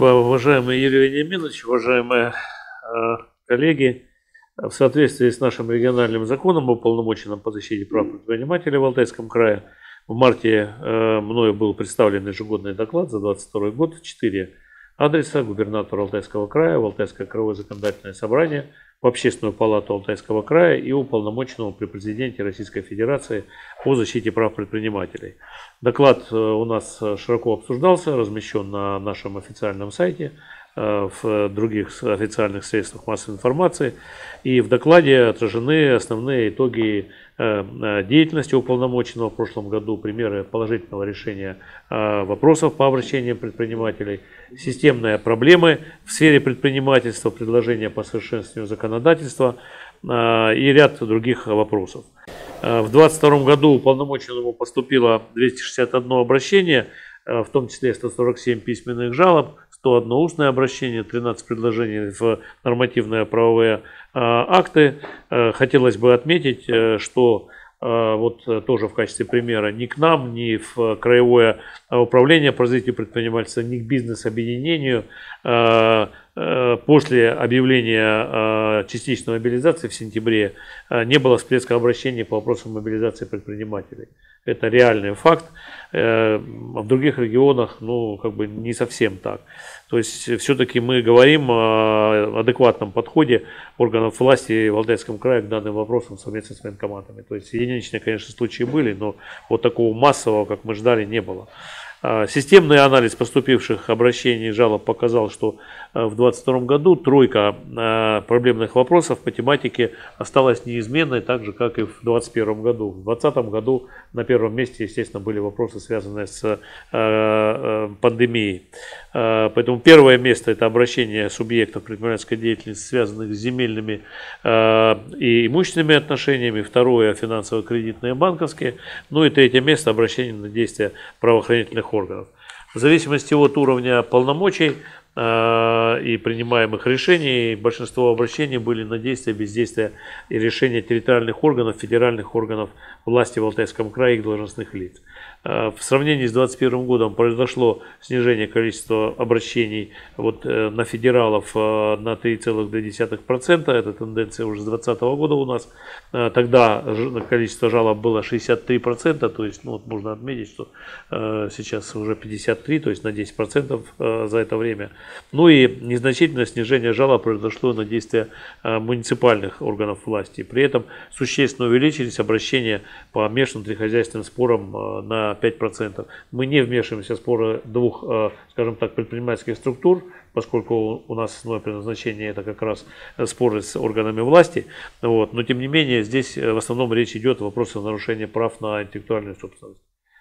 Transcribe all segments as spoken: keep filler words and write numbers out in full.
Уважаемый Юрий Вениаминович, уважаемые э, коллеги, в соответствии с нашим региональным законом о уполномоченном по защите прав предпринимателей в Алтайском крае, в марте э, мною был представлен ежегодный доклад за две тысячи двадцать второй год в четыре адреса: губернатору Алтайского края, в Алтайское краевое законодательное собрание, в Общественную палату Алтайского края и уполномоченному при президенте Российской Федерации по защите прав предпринимателей. Доклад у нас широко обсуждался, размещен на нашем официальном сайте, в других официальных средствах массовой информации. И в докладе отражены основные итоги деятельности уполномоченного в прошлом году, примеры положительного решения вопросов по обращениям предпринимателей, системные проблемы в сфере предпринимательства, предложения по совершенствованию законодательства и ряд других вопросов. В две тысячи двадцать втором году уполномоченному поступило двести шестьдесят одно обращение, в том числе сто сорок семь письменных жалоб, сто одно устное обращение, тринадцать предложений в нормативные правовые акты. Хотелось бы отметить, что вот тоже в качестве примера ни к нам, ни в Краевое управление по развитию предпринимательства, ни к бизнес-объединению после объявления частичной мобилизации в сентябре не было всплеска обращений по вопросам мобилизации предпринимателей. Это реальный факт. В других регионах, ну, как бы не совсем так. То есть, все-таки мы говорим о адекватном подходе органов власти в Алтайском крае к данным вопросам совместно с военкоматами. То есть, единичные, конечно, случаи были, но вот такого массового, как мы ждали, не было. Системный анализ поступивших обращений и жалоб показал, что в две тысячи двадцать втором году тройка проблемных вопросов по тематике осталась неизменной, так же, как и в две тысячи двадцать первом году. В две тысячи двадцатом году на первом месте, естественно, были вопросы, связанные с пандемией. Поэтому первое место – это обращение субъектов предпринимательской деятельности, связанных с земельными и имущественными отношениями. Второе – финансово-кредитные, банковские. Ну и третье место – обращение на действия правоохранительных органов. В зависимости от уровня полномочий и принимаемых решений, большинство обращений были на действия, бездействия и решения территориальных органов, федеральных органов власти в Алтайском крае и их должностных лиц. В сравнении с две тысячи двадцать первым годом произошло снижение количества обращений вот, на федералов на три целых две десятых процента. Это тенденция уже с две тысячи двадцатого года у нас. Тогда количество жалоб было шестьдесят три процента, то есть ну, вот можно отметить, что сейчас уже пятьдесят три процента, то есть на десять процентов за это время. Ну и незначительное снижение жалоб произошло на действия муниципальных органов власти. При этом существенно увеличились обращения по межвнутрихозяйственным спорам на пять процентов. Мы не вмешиваемся в споры двух, скажем так, предпринимательских структур, поскольку у нас основное предназначение это как раз споры с органами власти. Вот. Но тем не менее здесь в основном речь идет о вопросах нарушения прав на интеллектуальную собственность.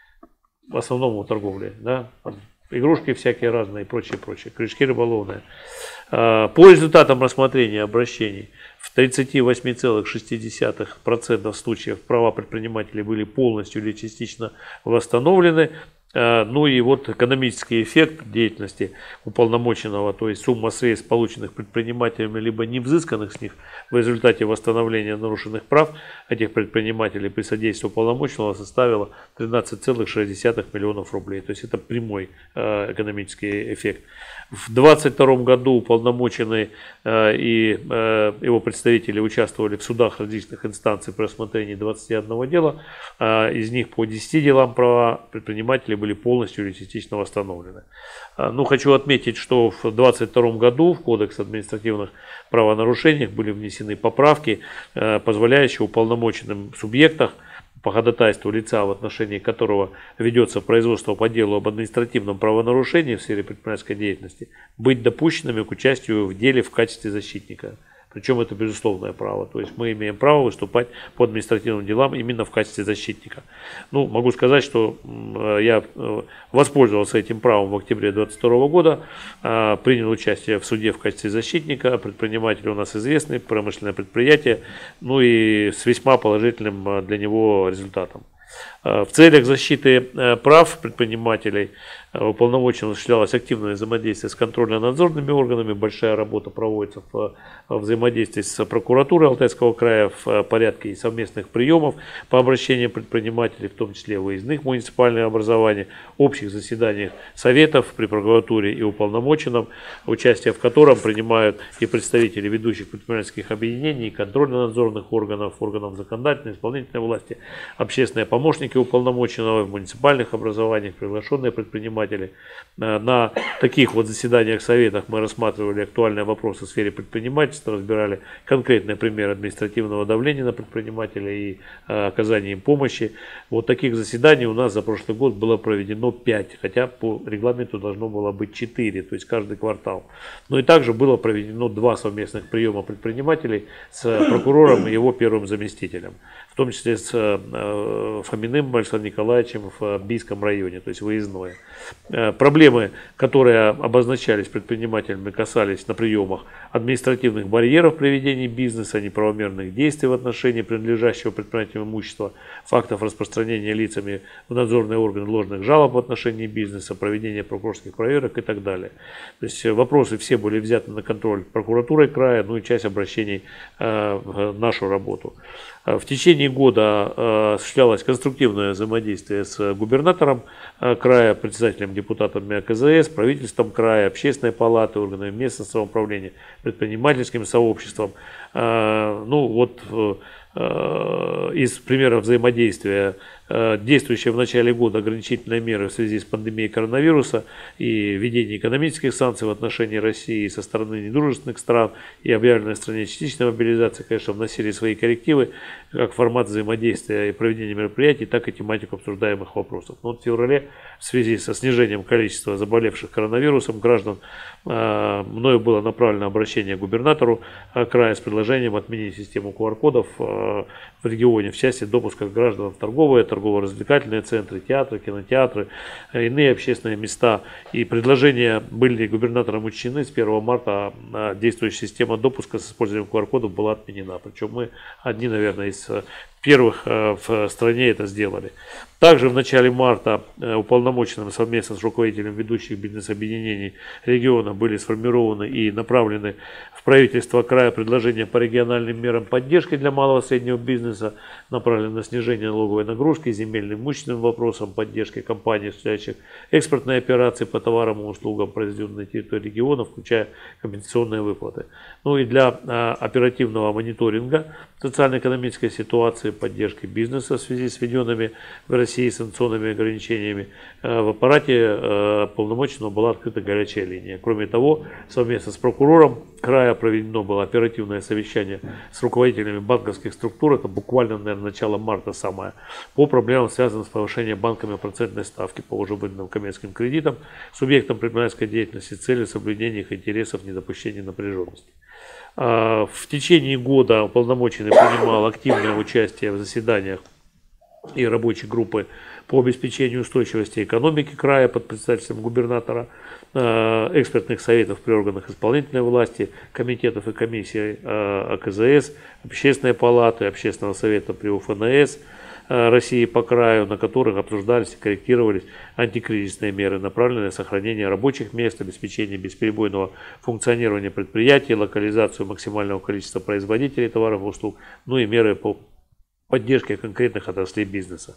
В основном о торговле. Да? Игрушки всякие разные и прочее, прочее. Крючки рыболовные. По результатам рассмотрения обращений в тридцати восьми целых шести десятых процента случаев права предпринимателей были полностью или частично восстановлены. Ну и вот экономический эффект деятельности уполномоченного, то есть сумма средств, полученных предпринимателями, либо не взысканных с них в результате восстановления нарушенных прав этих предпринимателей при содействии уполномоченного, составила тринадцать целых шесть десятых миллионов рублей. То есть это прямой экономический эффект. В две тысячи двадцать втором году уполномоченный и его представители участвовали в судах различных инстанций при рассмотрении двадцати одного дела. Из них по десяти делам права предпринимателей были полностью или частично восстановлены. Ну, хочу отметить, что в две тысячи двадцать втором году в Кодекс административных правонарушений были внесены поправки, позволяющие уполномоченным субъектам по ходатайству лица, в отношении которого ведется производство по делу об административном правонарушении в сфере предпринимательской деятельности, быть допущенными к участию в деле в качестве защитника. Причем это безусловное право. То есть мы имеем право выступать по административным делам именно в качестве защитника. Ну, могу сказать, что я воспользовался этим правом в октябре две тысячи двадцать второго года, принял участие в суде в качестве защитника. Предприниматель у нас известный, промышленное предприятие, ну и с весьма положительным для него результатом. В целях защиты прав предпринимателей уполномоченным осуществлялось активное взаимодействие с контрольно-надзорными органами. Большая работа проводится в взаимодействии с прокуратурой Алтайского края в порядке совместных приемов по обращениям предпринимателей, в том числе выездных муниципальных образований, общих заседаниях советов при прокуратуре и уполномоченном, участие в котором принимают и представители ведущих предпринимательских объединений, и контрольно-надзорных органов, органов законодательной, исполнительной власти, общественные помощники уполномоченного в муниципальных образованиях, приглашенные предприниматели. На таких вот заседаниях советах мы рассматривали актуальные вопросы в сфере предпринимательства, разбирали конкретные примеры административного давления на предпринимателей и оказания им помощи. Вот таких заседаний у нас за прошлый год было проведено пять, хотя по регламенту должно было быть четыре, то есть каждый квартал. Ну и также было проведено два совместных приема предпринимателей с прокурором и его первым заместителем, в том числе с Фоминым Александром Николаевичем в Бийском районе, то есть выездное. Проблемы, которые обозначались предпринимателями, касались на приемах административных барьеров при ведении бизнеса, неправомерных действий в отношении принадлежащего предпринимателям имущества, фактов распространения лицами в надзорные органы ложных жалоб в отношении бизнеса, проведения прокурорских проверок и так далее. То есть вопросы все были взяты на контроль прокуратурой края, ну и часть обращений в нашу работу. В течение года осуществлялось конструктивное взаимодействие с губернатором края, председателем, депутатами АКЗС, правительством края, общественной палаты, органами местного самоуправления, предпринимательским сообществом. Ну вот из примеров взаимодействия: действующие в начале года ограничительные меры в связи с пандемией коронавируса и введение экономических санкций в отношении России со стороны недружественных стран и объявленная в стране частичная мобилизация, конечно, вносили свои коррективы, как формат взаимодействия и проведения мероприятий, так и тематику обсуждаемых вопросов. Но вот в феврале в связи со снижением количества заболевших коронавирусом граждан мною было направлено обращение к губернатору края с предложением отменить систему ку ар кодов в регионе в части допуска граждан в торговые, торгово-развлекательные центры, театры, кинотеатры, иные общественные места. И предложения были губернатором учтены. С первого марта действующая система допуска с использованием ку ар кодов была отменена. Причем мы одни, наверное, из первых в стране это сделали. Также в начале марта уполномоченным совместно с руководителем ведущих бизнес-объединений региона были сформированы и направлены в правительство края предложения по региональным мерам поддержки для малого и среднего бизнеса, направленные на снижение налоговой нагрузки, земельным имущественным вопросам, поддержки компаний, осуществляющих экспортные операции по товарам и услугам, произведенным на территории региона, включая компенсационные выплаты. Ну и для а, оперативного мониторинга социально-экономической ситуации, поддержки бизнеса в связи с введенными в России санкционными ограничениями, а, в аппарате а, полномоченного была открыта горячая линия. Кроме того, совместно с прокурором края проведено было оперативное совещание с руководителями банковских структур, это буквально, наверное, начало марта самое, по проблемам, связанным с повышением банками процентной ставки по уже выданным коммерческим кредитам, субъектам предпринимательской деятельности с целью соблюдения их интересов, недопущения напряженности. В течение года уполномоченный принимал активное участие в заседаниях и рабочей группы по обеспечению устойчивости экономики края под председательством губернатора, экспертных советов при органах исполнительной власти, комитетов и комиссий АКЗС, общественной палаты, общественного совета при УФНС России по краю, на которых обсуждались и корректировались антикризисные меры, направленные на сохранение рабочих мест, обеспечение бесперебойного функционирования предприятий, локализацию максимального количества производителей товаров и услуг, ну и меры по поддержке конкретных отраслей бизнеса.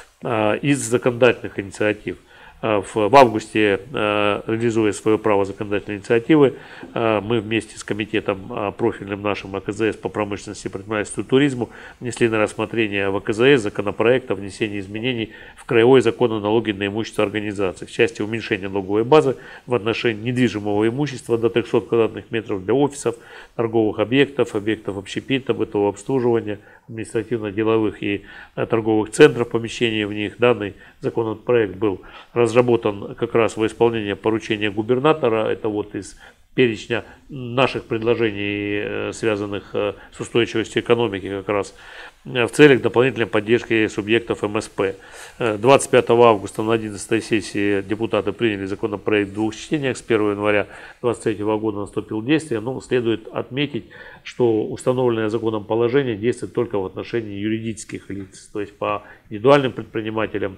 Из законодательных инициатив: в августе, реализуя свое право законодательной инициативы, мы вместе с комитетом профильным нашим АКЗС по промышленности, предпринимательству и туризму внесли на рассмотрение в АКЗС законопроект о внесении изменений в Краевой закон о налоге на имущество организаций в части уменьшения налоговой базы в отношении недвижимого имущества до трёхсот квадратных метров для офисов, торговых объектов, объектов общепита, бытового обслуживания, административно-деловых и торговых центров, помещения в них. Данный законопроект был разработан как раз во исполнение поручения губернатора. Это вот из перечня наших предложений, связанных с устойчивостью экономики, как раз в целях дополнительной поддержки субъектов эм эс пэ. двадцать пятого августа на одиннадцатой сессии депутаты приняли законопроект в двух чтениях. С первого января две тысячи двадцать третьего года наступил действие. Но следует отметить, что установленное законом положение действует только в отношении юридических лиц, то есть по индивидуальным предпринимателям.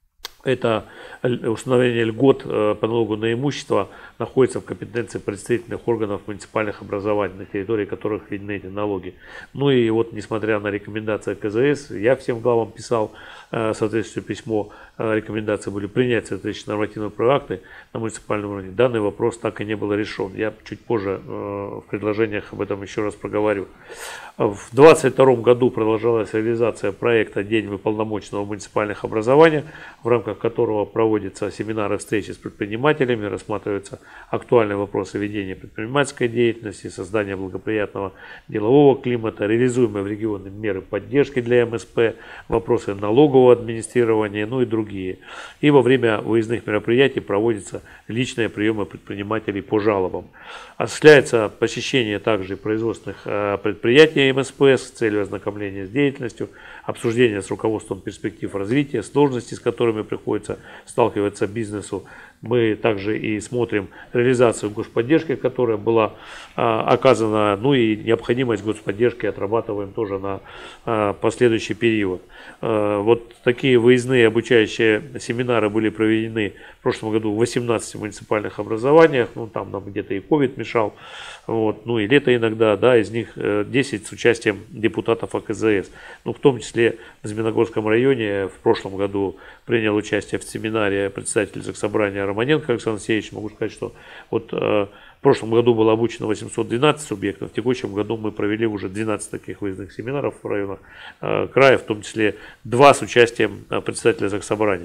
Это установление льгот по налогу на имущество находится в компетенции представительных органов муниципальных образований, на территории которых введены эти налоги. Ну и вот, несмотря на рекомендации ка зэ эс, я всем главам писал соответствующее письмо, рекомендации были принять соответствующие нормативно-правовые акты на муниципальном уровне. Данный вопрос так и не был решен. Я чуть позже в предложениях об этом еще раз проговорю. В две тысячи двадцать втором году продолжалась реализация проекта «День уполномоченного муниципальных образований», в рамках которого проводятся семинары, встречи с предпринимателями, рассматриваются актуальные вопросы ведения предпринимательской деятельности, создания благоприятного делового климата, реализуемые в регионе меры поддержки для эм эс пэ, вопросы налогового администрирования, ну и другие. И во время выездных мероприятий проводятся личные приемы предпринимателей по жалобам. Осуществляется посещение также производственных предприятий эм эс пэ с целью ознакомления с деятельностью, обсуждения с руководством перспектив развития, сложностей, с которыми приходится сталкиваться бизнесу. Мы также и смотрим реализацию господдержки, которая была а, оказана, ну и необходимость господдержки отрабатываем тоже на а, последующий период. А, вот такие выездные обучающие семинары были проведены в прошлом году в восемнадцати муниципальных образованиях, ну там нам где-то и ковид мешал, вот, ну и лето иногда, да, из них десять с участием депутатов а ка зэ эс. Ну, в том числе в Змеиногорском районе в прошлом году принял участие в семинаре председатель Заксобрания Романенко Александр Алексеевич. Могу сказать, что вот э, в прошлом году было обучено восемьсот двенадцать субъектов, в текущем году мы провели уже двенадцать таких выездных семинаров в районах э, края, в том числе два с участием э, председателя Заксобрания.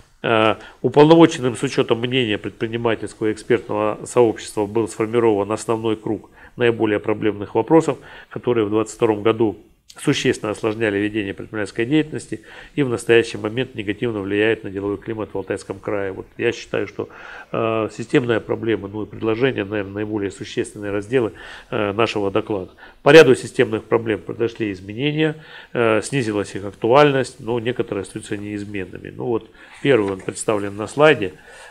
Э, уполномоченным с учетом мнения предпринимательского и экспертного сообщества был сформирован основной круг наиболее проблемных вопросов, которые в две тысячи двадцать втором году существенно осложняли ведение предпринимательской деятельности и в настоящий момент негативно влияют на деловой климат в Алтайском крае. Вот я считаю, что э, системная проблема, ну и предложения, наверное, наиболее существенные разделы э, нашего доклада. По ряду системных проблем произошли изменения, э, снизилась их актуальность, но некоторые остаются неизменными. Ну вот первый он представлен на слайде.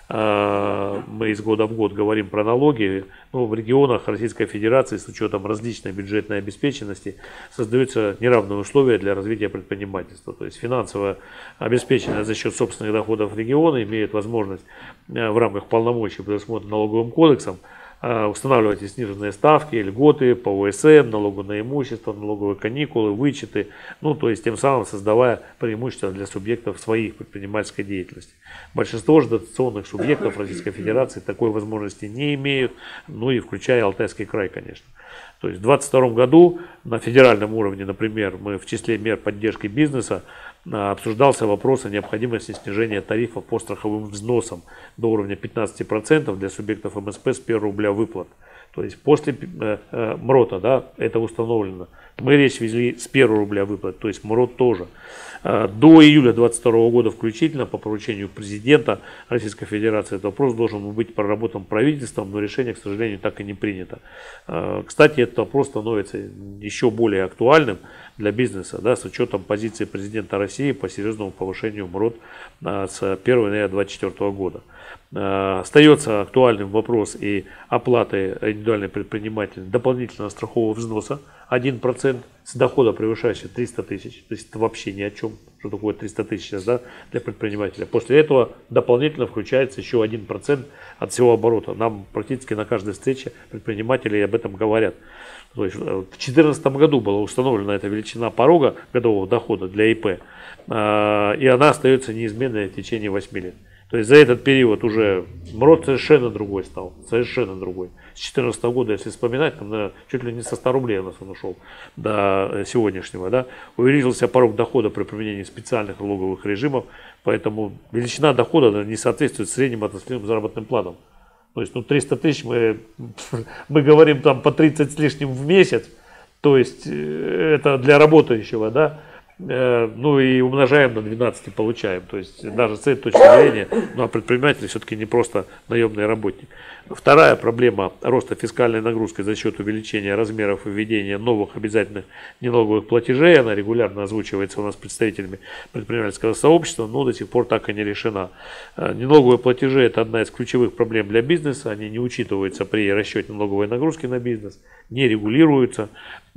Мы из года в год говорим про налоги, но в регионах Российской Федерации с учетом различной бюджетной обеспеченности создаются неравные условия для развития предпринимательства. То есть финансовая обеспеченность за счет собственных доходов региона имеет возможность в рамках полномочий, предусмотренных налоговым кодексом, устанавливать и сниженные ставки, льготы по о эс эм, налогу на имущество, налоговые каникулы, вычеты, ну то есть тем самым создавая преимущества для субъектов своих предпринимательской деятельности. Большинство же дотационных субъектов Российской Федерации такой возможности не имеют, ну и включая Алтайский край, конечно. То есть в две тысячи двадцать втором году на федеральном уровне, например, мы в числе мер поддержки бизнеса обсуждался вопрос о необходимости снижения тарифов по страховым взносам до уровня пятнадцати процентов для субъектов эм эс пэ с первого рубля выплат. То есть после э, э, МРОТа, да, это установлено. Мы речь вели с первого рубля выплат, то есть МРОТ тоже. Э, до июля две тысячи двадцать второго года включительно по поручению президента Российской Федерации этот вопрос должен быть проработан правительством, но решение, к сожалению, так и не принято. Э, кстати, этот вопрос становится еще более актуальным для бизнеса, да, с учетом позиции президента России по серьезному повышению МРОТ э, с первого января две тысячи двадцать четвёртого года. Остается актуальным вопрос и оплаты индивидуальной предпринимателя дополнительного страхового взноса один процент с дохода, превышающего триста тысяч. То есть это вообще ни о чем, что такое триста тысяч сейчас, да, для предпринимателя. После этого дополнительно включается еще один процент от всего оборота. Нам практически на каждой встрече предприниматели об этом говорят. То есть в две тысячи четырнадцатом году была установлена эта величина порога годового дохода для и пэ, и она остается неизменной в течение восьми лет. То есть за этот период уже МРОТ совершенно другой стал, совершенно другой. С две тысячи четырнадцатого года, если вспоминать, там, наверное, чуть ли не со ста рублей у нас он ушел до сегодняшнего. Да? Увеличился порог дохода при применении специальных налоговых режимов, поэтому величина дохода не соответствует средним отраслевым заработным платам. То есть ну, триста тысяч мы, мы говорим там по тридцать с лишним в месяц, то есть это для работающего, да. Ну и умножаем на двенадцать и получаем. То есть даже с этой точки зрения, ну а предприниматель все-таки не просто наемный работник. Вторая проблема роста фискальной нагрузки за счет увеличения размеров и введения новых обязательных неналоговых платежей. Она регулярно озвучивается у нас представителями предпринимательского сообщества, но до сих пор так и не решена. Неналоговые платежи – это одна из ключевых проблем для бизнеса. Они не учитываются при расчете налоговой нагрузки на бизнес, не регулируются.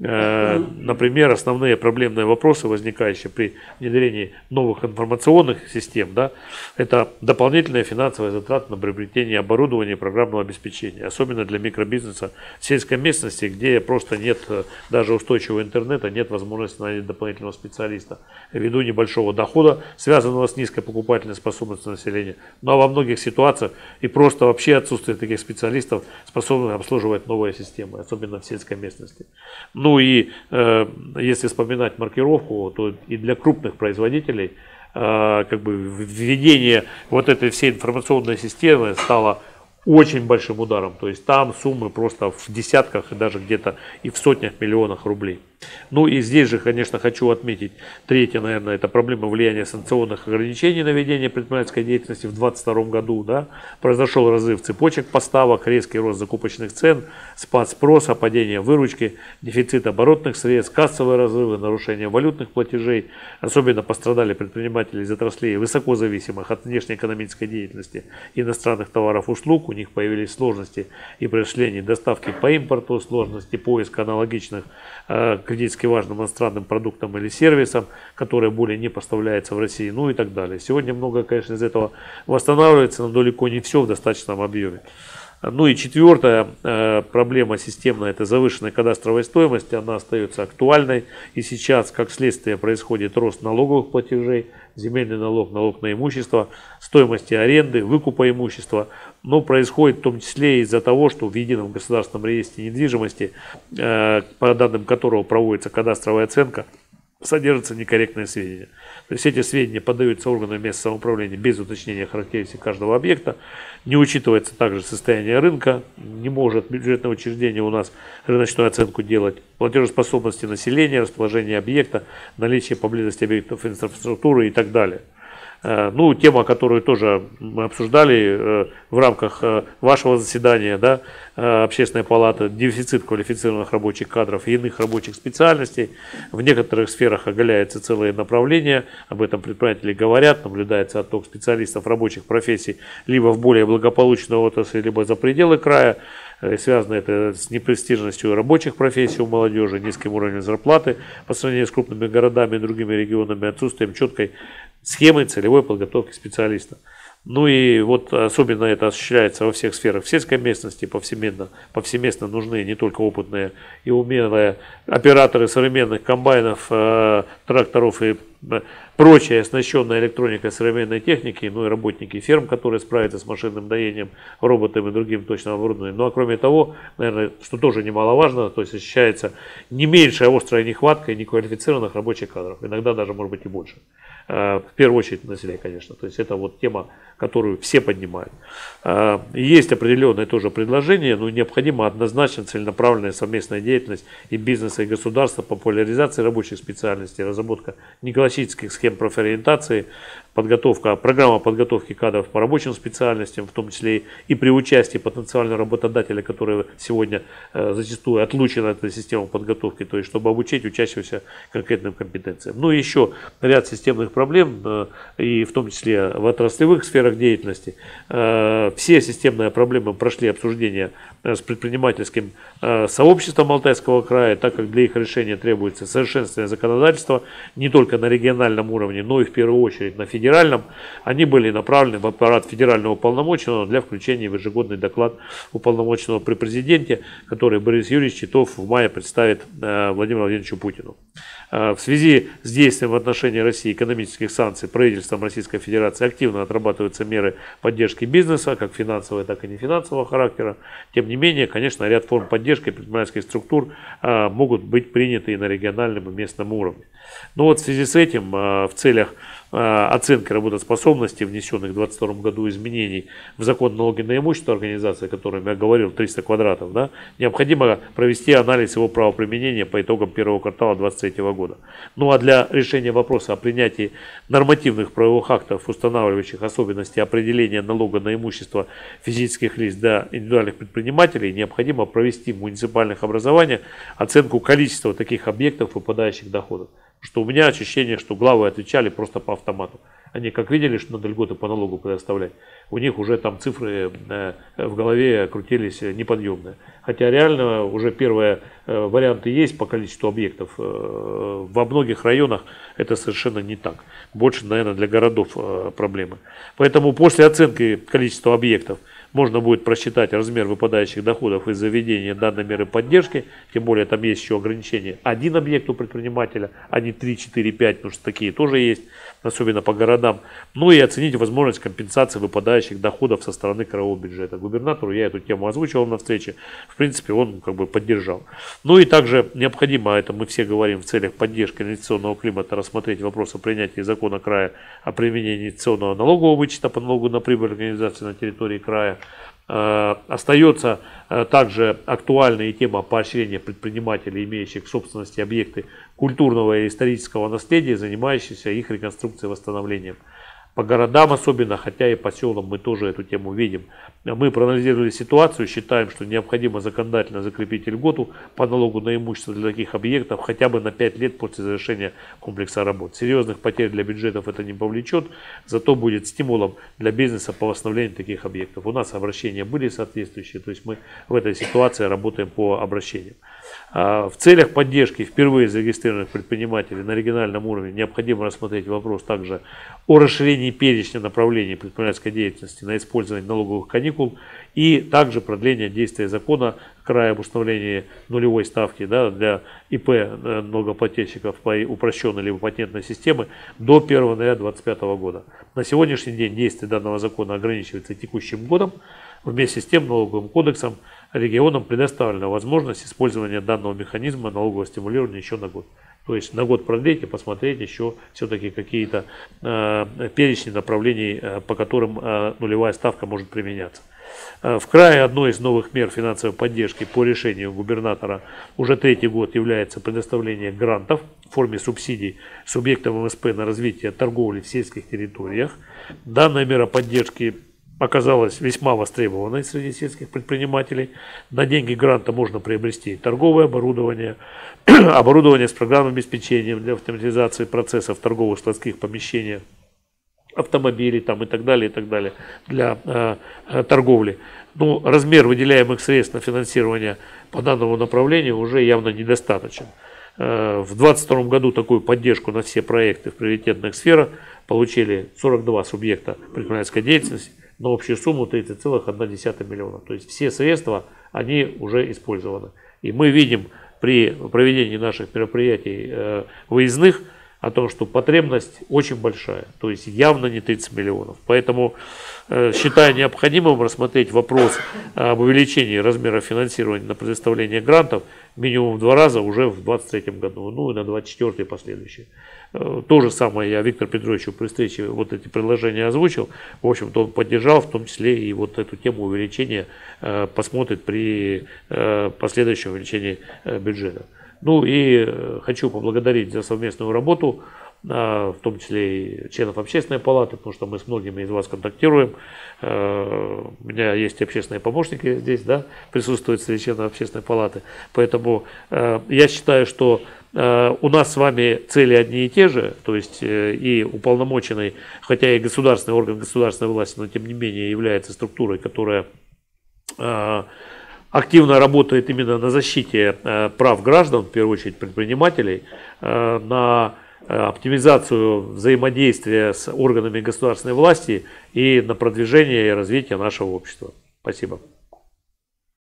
Например, основные проблемные вопросы, возникающие при внедрении новых информационных систем, да, это дополнительные финансовые затраты на приобретение оборудования и программного обеспечения, особенно для микробизнеса в сельской местности, где просто нет даже устойчивого интернета, нет возможности нанять дополнительного специалиста ввиду небольшого дохода, связанного с низкой покупательной способностью населения. Ну а во многих ситуациях и просто вообще отсутствие таких специалистов, способных обслуживать новые системы, особенно в сельской местности. Ну и э, если вспоминать маркировку, то и для крупных производителей э, как бы введение вот этой всей информационной системы стало очень большим ударом. То есть там суммы просто в десятках и даже где-то и в сотнях миллионах рублей. Ну и здесь же, конечно, хочу отметить, третье, наверное, это проблема влияния санкционных ограничений на ведение предпринимательской деятельности в две тысячи двадцать втором году. Да, произошел разрыв цепочек поставок, резкий рост закупочных цен, спад спроса, падение выручки, дефицит оборотных средств, кассовые разрывы, нарушение валютных платежей. Особенно пострадали предприниматели из отраслей, высоко зависимых от внешнеэкономической деятельности иностранных товаров и услуг. У них появились сложности и при осуществлении доставки по импорту, сложности поиска аналогичных э, критически важным иностранным продуктам или сервисам, которые более не поставляются в России, ну и так далее. Сегодня много, конечно, из этого восстанавливается, но далеко не все в достаточном объеме. Ну и четвертая э, проблема системная – это завышенная кадастровая стоимость. Она остается актуальной. И сейчас, как следствие, происходит рост налоговых платежей, земельный налог, налог на имущество, стоимости аренды, выкупа имущества. Но происходит в том числе из-за того, что в едином государственном реестре недвижимости, э, по данным которого проводится кадастровая оценка, содержатся некорректные сведения. То есть эти сведения подаются органам местного самоуправления без уточнения характеристик каждого объекта. Не учитывается также состояние рынка. Не может бюджетное учреждение у нас рыночную оценку делать. Платежеспособности населения, расположение объекта, наличие поблизости объектов инфраструктуры и так далее. Ну, тема, которую тоже мы обсуждали в рамках вашего заседания, да, Общественной палаты, дефицит квалифицированных рабочих кадров и иных рабочих специальностей. В некоторых сферах оголяются целые направления, об этом предприниматели говорят, наблюдается отток специалистов рабочих профессий либо в более благополучную отрасль, либо за пределы края. Связано это с непрестижностью рабочих профессий у молодежи, низким уровнем зарплаты по сравнению с крупными городами и другими регионами, отсутствием четкой схемы целевой подготовки специалиста. Ну и вот особенно это осуществляется во всех сферах в сельской местности, повсеместно, повсеместно нужны не только опытные и умелые операторы современных комбайнов, э, тракторов и э, прочей оснащенной электроникой современной техники, ну и работники ферм, которые справятся с машинным доением, роботами и другим точным оборудованием. Ну а кроме того, наверное, что тоже немаловажно, то есть ощущается не меньшая острая нехватка неквалифицированных рабочих кадров, иногда даже может быть и больше. В первую очередь на селе, конечно. То есть это вот тема, которую все поднимают. Есть определенные тоже предложения, но необходима однозначно целенаправленная совместная деятельность и бизнеса, и государства по популяризации рабочих специальностей, разработка неклассических схем профориентации, подготовка, программа подготовки кадров по рабочим специальностям, в том числе и при участии потенциального работодателя, который сегодня э, зачастую отлучен от этой системы подготовки, то есть чтобы обучить учащегося конкретным компетенциям. Ну и еще ряд системных проблем, э, и в том числе в отраслевых сферах деятельности. Э, все системные проблемы прошли обсуждение э, с предпринимательским э, сообществом Алтайского края, так как для их решения требуется совершенствование законодательства не только на региональном уровне, но и в первую очередь на федеральном. Они были направлены в аппарат федерального уполномоченного для включения в ежегодный доклад уполномоченного при президенте, который Борис Юрьевич Титов в мае представит э, Владимиру Владимировичу Путину. Э, в связи с действием в отношении России экономических санкций правительством Российской Федерации активно отрабатываются меры поддержки бизнеса, как финансового, так и нефинансового характера. Тем не менее, конечно, ряд форм поддержки предпринимательских структур э, могут быть приняты и на региональном и местном уровне. Но вот в связи с этим э, в целях оценки работоспособности, внесенных в две тысячи двадцать втором году изменений в закон о налоге на имущество организации, о котором я говорил, триста квадратов, да, необходимо провести анализ его правоприменения по итогам первого квартала две тысячи двадцать третьего года. Ну а для решения вопроса о принятии нормативных правовых актов, устанавливающих особенности определения налога на имущество физических лиц для индивидуальных предпринимателей, необходимо провести в муниципальных образованиях оценку количества таких объектов, выпадающих доходов. Что у меня ощущение, что главы отвечали просто по автомату. Они как видели, что надо льготы по налогу предоставлять, у них уже там цифры в голове крутились неподъемные. Хотя реально уже первые варианты есть по количеству объектов. Во многих районах это совершенно не так. Больше, наверное, для городов проблемы. Поэтому после оценки количества объектов можно будет просчитать размер выпадающих доходов из заведения данной меры поддержки. Тем более там есть еще ограничение. Один объект у предпринимателя, а не три, четыре, пять, потому что такие тоже есть, особенно по городам. Ну и оценить возможность компенсации выпадающих доходов со стороны краевого бюджета. Губернатору я эту тему озвучивал на встрече. В принципе, он как бы поддержал. Ну и также необходимо, это мы все говорим, в целях поддержки инвестиционного климата рассмотреть вопрос о принятии закона края о применении инвестиционного налогового вычета по налогу на прибыль организации на территории края. Остается также актуальной тема поощрения предпринимателей, имеющих в собственности объекты культурного и исторического наследия, занимающихся их реконструкцией и восстановлением. По городам особенно, хотя и по селам мы тоже эту тему видим. Мы проанализировали ситуацию, считаем, что необходимо законодательно закрепить льготу по налогу на имущество для таких объектов хотя бы на пять лет после завершения комплекса работ. Серьезных потерь для бюджетов это не повлечет, зато будет стимулом для бизнеса по восстановлению таких объектов. У нас обращения были соответствующие, то есть мы в этой ситуации работаем по обращениям. В целях поддержки впервые зарегистрированных предпринимателей на региональном уровне необходимо рассмотреть вопрос также о расширении перечня направлений предпринимательской деятельности на использование налоговых каникул и также продление действия закона края об установлении нулевой ставки, да, для ИП налогоплательщиков по упрощенной либо патентной системе до первого января две тысячи двадцать пятого года. На сегодняшний день действие данного закона ограничивается текущим годом. Вместе с тем налоговым кодексом регионам предоставлена возможность использования данного механизма налогового стимулирования еще на год. То есть на год продлить и посмотреть еще все-таки какие-то э, перечни направлений, э, по которым э, нулевая ставка может применяться. Э, в крае одной из новых мер финансовой поддержки по решению губернатора уже третий год является предоставление грантов в форме субсидий субъектам эм эс пэ на развитие торговли в сельских территориях. Данная мера поддержки оказалась весьма востребованной среди сельских предпринимателей. На деньги гранта можно приобрести торговое оборудование, оборудование с программным обеспечением для автоматизации процессов в торговых складских помещениях, автомобилей там, и так далее, и так далее для э, э, торговли. Ну, размер выделяемых средств на финансирование по данному направлению уже явно недостаточен. Э, в две тысячи двадцать втором году такую поддержку на все проекты в приоритетных сферах получили сорок два субъекта предпринимательской деятельности на общую сумму тридцать целых одна десятая миллиона. То есть все средства, они уже использованы. И мы видим при проведении наших мероприятий э, выездных о том, что потребность очень большая, то есть явно не тридцать миллионов. Поэтому э, считаю необходимым рассмотреть вопрос об увеличении размера финансирования на предоставление грантов минимум в два раза уже в две тысячи двадцать третьем году, ну и на две тысячи двадцать четвёртый и последующие. Э, то же самое я Виктору Петровичу при встрече вот эти предложения озвучил. В общем-то он поддержал, в том числе и вот эту тему увеличения э, посмотрит при э, последующем увеличении э, бюджета. Ну и хочу поблагодарить за совместную работу, в том числе и членов общественной палаты, потому что мы с многими из вас контактируем. У меня есть общественные помощники здесь, да, присутствуют среди членов общественной палаты. Поэтому я считаю, что у нас с вами цели одни и те же, то есть и уполномоченный, хотя и государственный орган государственной власти, но тем не менее является структурой, которая активно работает именно на защите э, прав граждан, в первую очередь предпринимателей, э, на э, оптимизацию взаимодействия с органами государственной власти и на продвижение и развитие нашего общества. Спасибо.